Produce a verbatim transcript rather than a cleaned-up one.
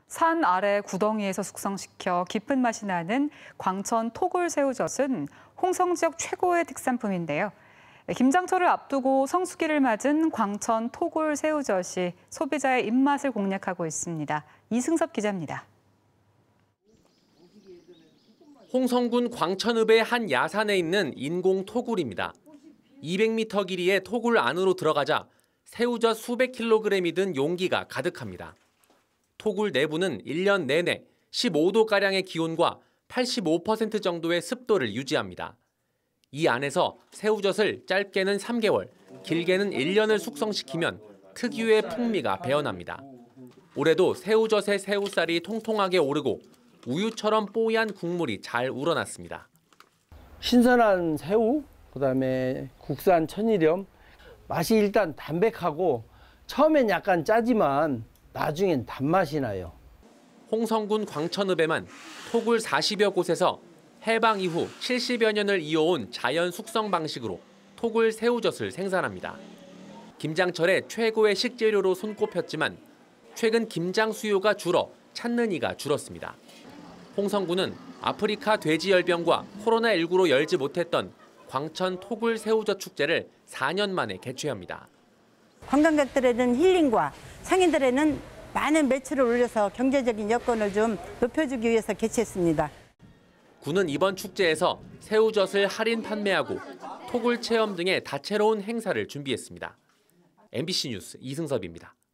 산 아래 구덩이에서 숙성시켜 깊은 맛이 나는 광천 토굴 새우젓은 홍성 지역 최고의 특산품인데요. 김장철을 앞두고 성수기를 맞은 광천 토굴 새우젓이 소비자의 입맛을 공략하고 있습니다. 이승섭 기자입니다. 홍성군 광천읍의 한 야산에 있는 인공 토굴입니다. 이백 미터 길이의 토굴 안으로 들어가자 새우젓 수백 킬로그램이 든 용기가 가득합니다. 토굴 내부는 일 년 내내 십오 도가량의 기온과 팔십오 퍼센트 정도의 습도를 유지합니다. 이 안에서 새우젓을 짧게는 삼 개월, 길게는 일 년을 숙성시키면 특유의 풍미가 배어납니다. 올해도 새우젓의 새우살이 통통하게 오르고 우유처럼 뽀얀 국물이 잘 우러났습니다. 신선한 새우, 그다음에 국산 천일염, 맛이 일단 담백하고 처음엔 약간 짜지만 나중엔 단맛이 나요. 홍성군 광천읍에만 토굴 사십여 곳에서 해방 이후 칠십여 년을 이어온 자연 숙성 방식으로 토굴 새우젓을 생산합니다. 김장철의 최고의 식재료로 손꼽혔지만 최근 김장 수요가 줄어 찾는 이가 줄었습니다. 홍성군은 아프리카 돼지열병과 코로나십구로 열지 못했던 광천 토굴 새우젓 축제를 사 년 만에 개최합니다. 관광객들에는 힐링과 상인들에는 많은 매출을 올려서 경제적인 여건을 좀 높여주기 위해서 개최했습니다. 군은 이번 축제에서 새우젓을 할인 판매하고 토굴 체험 등의 다채로운 행사를 준비했습니다. 엠비씨 뉴스 이승섭입니다.